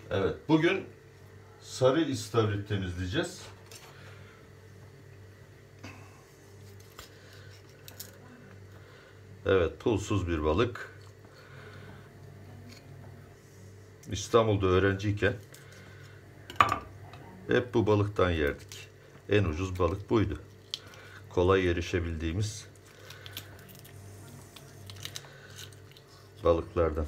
Evet, bugün sarı istavrit temizleyeceğiz. Evet, pulsuz bir balık. İstanbul'da öğrenciyken hep bu balıktan yerdik. En ucuz balık buydu. Kolay erişebildiğimiz balıklardan.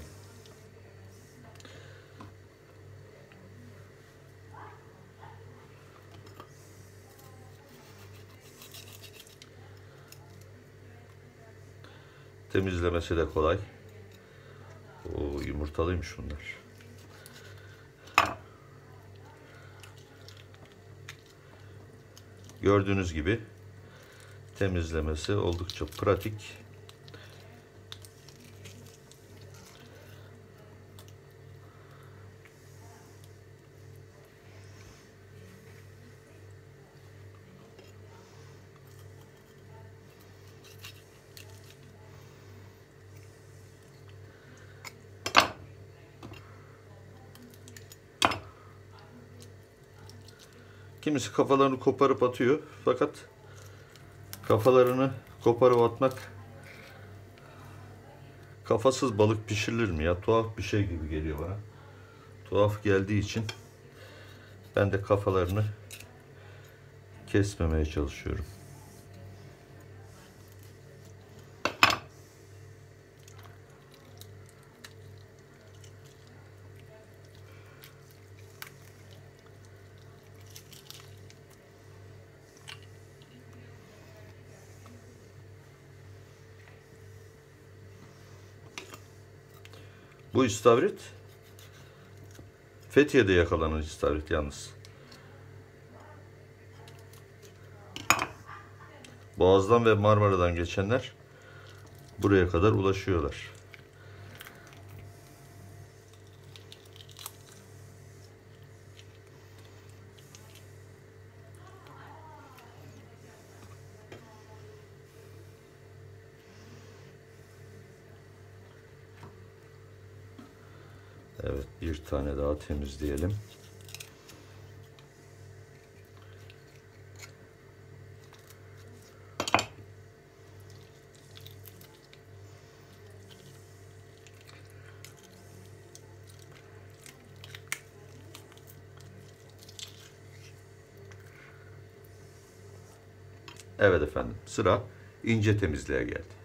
Temizlemesi de kolay. Oo, yumurtalıymış bunlar. Gördüğünüz gibi temizlemesi oldukça pratik. Kimisi kafalarını koparıp atıyor. Fakat kafalarını koparıp atmak, kafasız balık pişirilir mi ya? Tuhaf bir şey gibi geliyor bana. Tuhaf geldiği için ben de kafalarını kesmemeye çalışıyorum. Bu istavrit Fethiye'de yakalanan istavrit yalnız. Boğaz'dan ve Marmara'dan geçenler buraya kadar ulaşıyorlar. Evet, bir tane daha temizleyelim. Evet efendim, sıra ince temizliğe geldi.